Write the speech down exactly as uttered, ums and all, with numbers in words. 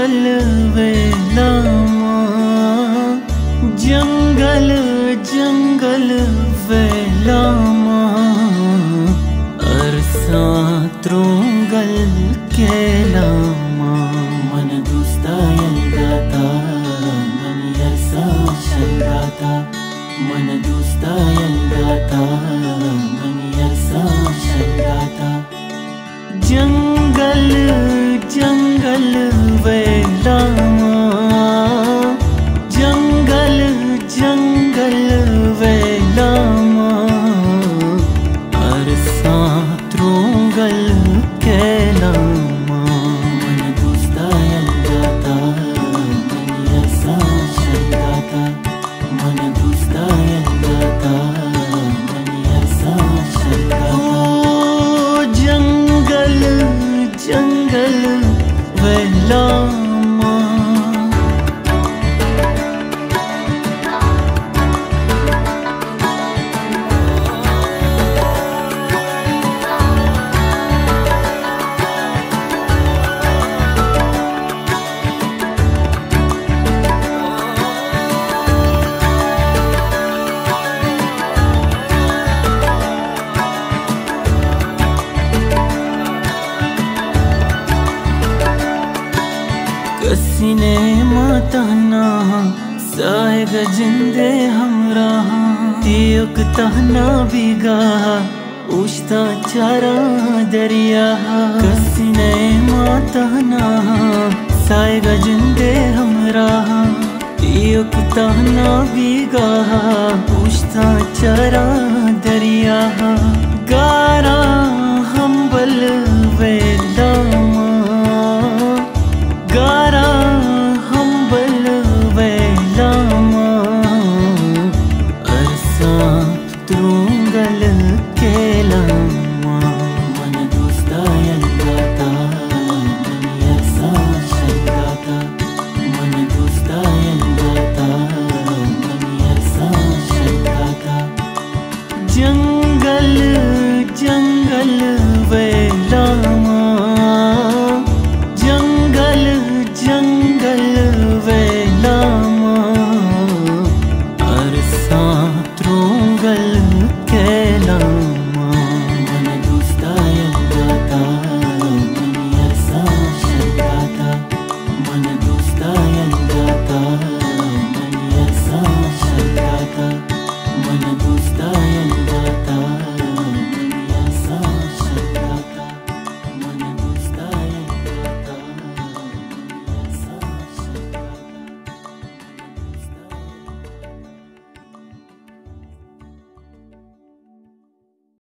जंगल वेलामा, जंगल जंगल वेलामा, अरसा त्रुंगल केलामा, मन दुस्ता यंगाता मन यरसा शंगाता, मन दुस्ता यंगाता मन यरसा शंगाता। जंगल जंगल वेलामा, जंगल जंगल वेलामा, अरसा त्रुंगल केलामा, मन दुस्ता यंगाता मन यरसा शंगाता, मन दुस्ता यंगाता मन यरसा शंगाता। जंगल जंगल वेलामा, कसीने माताना साए गजिंदे हमरा, तियुक तहना बिगा उश्ता चारा दरिया। कसीने माताना साए गजिंदे हमरा, तियुक तहना बिगा उश्ता चारा दरिया। गा